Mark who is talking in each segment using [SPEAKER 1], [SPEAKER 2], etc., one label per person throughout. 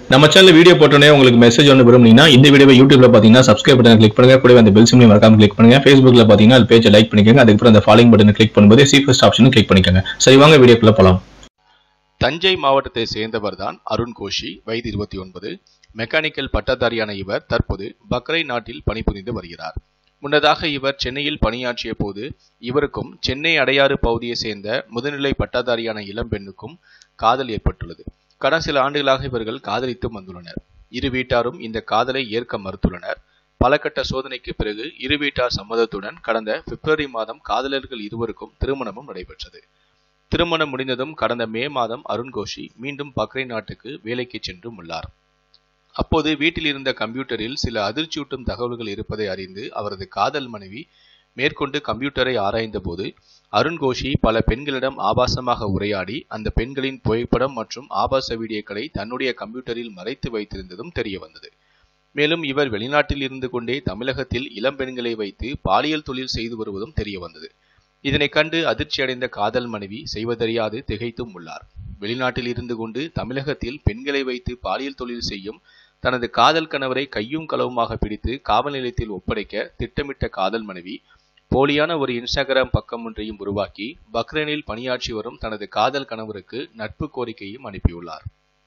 [SPEAKER 1] நம்ம channel video போட்டோனே உங்களுக்கு message ஒன்று விரும்புனீங்கன்னா இந்த வீடியோவை யூடியூப்ல பாத்தீங்கன்னா சப்ஸ்கிரைப் பட்டன் கிளிக் பண்ணுங்க, கூடவே அந்த பெல் சிம்லையும் மறக்காம கிளிக் பண்ணுங்க. Facebookல பாத்தீங்கன்னா அது பேஜை லைக் பண்ணிக்கோங்க, அதுக்கப்புறம் அந்த ஃபாலோயிங் பட்டனை கிளிக் பண்ணும்போது சி ஃபர்ஸ்ட் ஆப்ஷனும் கிளிக் பண்ணிக்கோங்க. சரி வாங்க வீடியோக்குள்ள போலாம்.
[SPEAKER 2] தஞ்சை மாவட்டத்தை சேர்ந்தவர்தான் அருண் கோஷி. வயது 29. மெக்கானிக்கல் பட்டதாரியான இவர் தற்போது பக்ரைன் நாட்டில் பணிபுரிந்து வருகிறார். முன்னதாக இவர் சென்னையில் பணியாற்றிய போது இவருக்கும் சென்னை அடையாறு பகுதியை சேர்ந்த முதுநிலை பட்டதாரியான இளம்பெண்ணுக்கும் காதல் ஏற்பட்டுள்ளது. கடந்த சில ஆண்டுகளாக இவர்கள் காதலித்து வந்துள்ளனர். இரு வீட்டாரும் இந்த காதலை ஏற்க மறுத்துள்ளனர். பல கட்ட சோதனைக்கு பிறகு இரு வீட்டார் சம்மதத்துடன் கடந்த பிப்ரவரி மாதம் காதலர்கள் இருவருக்கும் திருமணமும் நடைபெற்றது. திருமணம் முடிந்ததும் கடந்த மே மாதம் அருண் கோஷி மீண்டும் பக்ரைன் நாட்டுக்கு வேலைக்கு சென்றும் உள்ளார். அப்போது வீட்டில் இருந்த கம்ப்யூட்டரில் சில அதிர்ச்சியூட்டும் தகவல்கள் இருப்பதை அறிந்து அவரது காதல் மனைவி மேற்கொண்டு கம்ப்யூட்டரை ஆராய்ந்த போது அருண் கோஷி பல பெண்களிடம் ஆபாசமாக உரையாடி அந்த பெண்களின் புகைப்படம் மற்றும் ஆபாச வீடியோக்களை தன்னுடைய கம்ப்யூட்டரில் மறைத்து வைத்திருந்ததும் தெரிய வந்தது. மேலும் இவர் வெளிநாட்டில் இருந்து கொண்டே தமிழகத்தில் இளம்பெண்களை வைத்து பாலியல் தொழில் செய்து வருவதும் தெரிய வந்தது. இதனை கண்டு அதிர்ச்சியடைந்த காதல் மனைவி செய்வதறியாது திகைத்தும் உள்ளார். வெளிநாட்டில் இருந்து கொண்டு தமிழகத்தில் பெண்களை வைத்து பாலியல் தொழில் செய்யும் தனது காதல் கணவரை கையும் களவுமாக பிடித்து காவல் நிலையத்தில் ஒப்படைக்க திட்டமிட்ட காதல் மனைவி போலியான ஒரு இன்ஸ்டாகிராம் பக்கம் ஒன்றையும் உருவாக்கி பக்ரைனில் பணியாற்றி வரும் தனது காதல் கணவருக்கு நட்பு கோரிக்கையும் அனுப்பியுள்ளார்.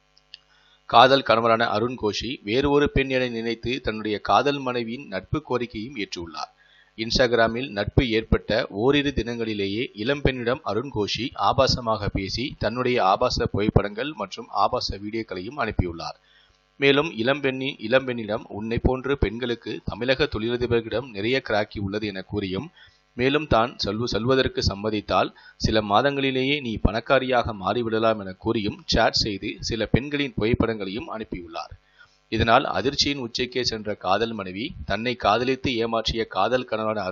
[SPEAKER 2] காதல் கணவரான அருண் கோஷி வேறு ஒரு பெண் என நினைத்து தன்னுடைய காதல் மனைவியின் நட்பு கோரிக்கையும் ஏற்றுள்ளார். இன்ஸ்டாகிராமில் நட்பு ஏற்பட்ட ஓரிரு தினங்களிலேயே இளம்பெண்ணிடம் அருண் கோஷி ஆபாசமாக பேசி தன்னுடைய ஆபாச புகைப்படங்கள் மற்றும் ஆபாச வீடியோக்களையும் அனுப்பியுள்ளார். மேலும் இளம்பெண்ணிடம் உன்னை போன்று பெண்களுக்கு தமிழக தொழிலதிபர்களிடம் நிறைய கிராக்கி உள்ளது என கூறியும், மேலும் தான் சொல்வதற்கு சம்மதித்தால் சில மாதங்களிலேயே நீ பணக்காரியாக மாறிவிடலாம் என கூறியும் சாட் செய்து சில பெண்களின் புகைப்படங்களையும் அனுப்பியுள்ளார். இதனால் அதிர்ச்சியின் உச்சைக்கே சென்ற காதல் மனைவி தன்னை காதலித்து ஏமாற்றிய காதல் கணவரான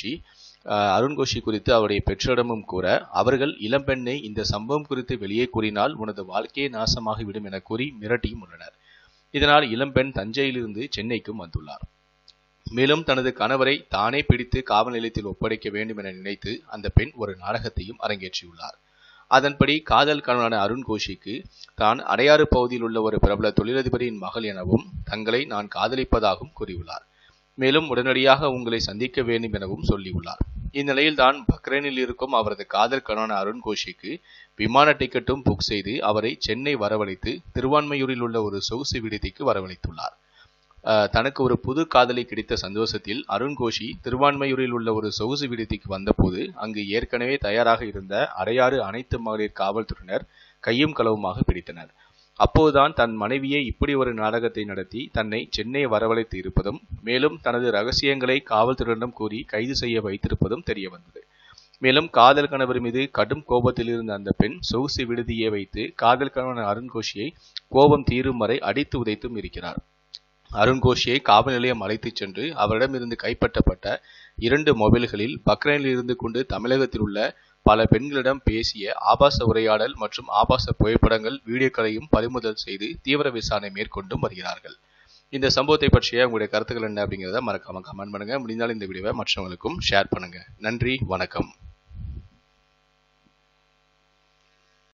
[SPEAKER 2] அருண் கோஷி குறித்து அவருடைய பெற்றோரிடமும் கூற, அவர்கள் இளம்பெண்ணை இந்த சம்பவம் குறித்து வெளியே கூறினால் உனது வாழ்க்கையே நாசமாகிவிடும் என கூறி மிரட்டியும் உள்ளனர். இதனால் இளம்பெண் தஞ்சையிலிருந்து சென்னைக்கும் வந்துள்ளார். மேலும் தனது கணவரை தானே பிடித்து காவல் நிலையத்தில் ஒப்படைக்க வேண்டும் என நினைத்து அந்த பெண் ஒரு நாடகத்தையும் அரங்கேற்றியுள்ளார். அதன்படி காதல் கணவரான அருண் கோஷிக்கு தான் அடையாறு பகுதியில் உள்ள ஒரு பிரபல தொழிலதிபரின் மகள் எனவும் தங்களை நான் காதலிப்பதாகவும் கூறியுள்ளார். மேலும் உடனடியாக உங்களை சந்திக்க வேண்டும் எனவும் சொல்லியுள்ளார். இந்நிலையில் தான் பக்ரைனில் இருக்கும் அவரது காதல் கணவரான அருண் கோஷிக்கு விமான டிக்கெட்டும் புக் செய்து அவரை சென்னை வரவழைத்து திருவான்மையூரில் உள்ள ஒரு சொகுசு விடுதிக்கு வரவழைத்துள்ளார். தனக்கு ஒரு புது காதலி கிடைத்த சந்தோஷத்தில் அருண் கோஷி திருவான்மையூரில் உள்ள ஒரு சொகுசு விடுதிக்கு வந்தபோது அங்கு ஏற்கனவே தயாராக இருந்த அடையாறு அனைத்து மகளிர் காவல்துறையினர் கையும் களவுமாக பிடித்தனர். அப்போதுதான் தன் மனைவியை இப்படி ஒரு நாடகத்தை நடத்தி தன்னை சென்னை வரவழைத்து இருப்பதும் மேலும் தனது ரகசியங்களை காவல்துறையினரிடம் கூறி கைது செய்ய வைத்திருப்பதும் தெரிய வந்தது. மேலும் காதல் கணவர் மீது கடும் கோபத்தில் இருந்த அந்த பெண் சொகுசு விடுதியை வைத்து காதல் கணவன் அருண் கோஷியை கோபம் தீரும் வரை அடித்து உதைத்தும் இருக்கிறார். அருண் கோஷியை காவல் நிலையம் அழைத்துச் சென்று அவரிடமிருந்து கைப்பற்றப்பட்ட 2 மொபைல்களில் பக்ரைனில் இருந்து கொண்டு தமிழகத்தில் உள்ள பல பெண்களிடம் பேசிய ஆபாச உரையாடல் மற்றும் ஆபாச புகைப்படங்கள் வீடியோக்களையும் பறிமுதல் செய்து தீவிர விசாரணை மேற்கொண்டும் வருகிறார்கள். இந்த சம்பவத்தை பற்றிய உங்களுடைய கருத்துக்கள் என்ன அப்படிங்கிறத மறக்காம கமெண்ட் பண்ணுங்க. முடிந்தால் இந்த வீடியோவை மற்றவங்களுக்கும் ஷேர் பண்ணுங்க. நன்றி, வணக்கம்.